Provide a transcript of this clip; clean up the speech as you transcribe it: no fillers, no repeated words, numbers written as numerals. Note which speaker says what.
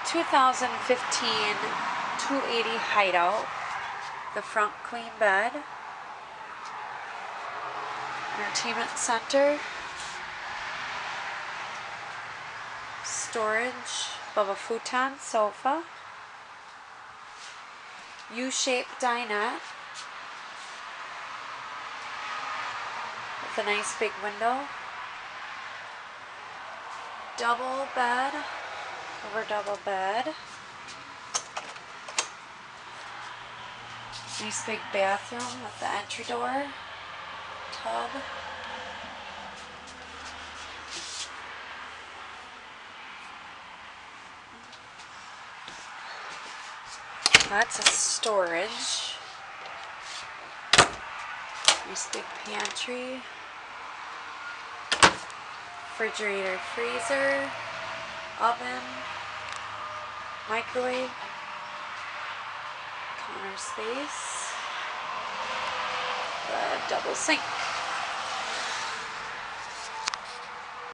Speaker 1: 2015 280 Hideout. The front queen bed. Entertainment center. Storage above a futon sofa. U-shaped dinette with a nice big window. Double bed over double bed. Nice big bathroom with the entry door. Tub. Lots of storage. Nice big pantry. Refrigerator, freezer, oven, microwave, counter space, a double sink.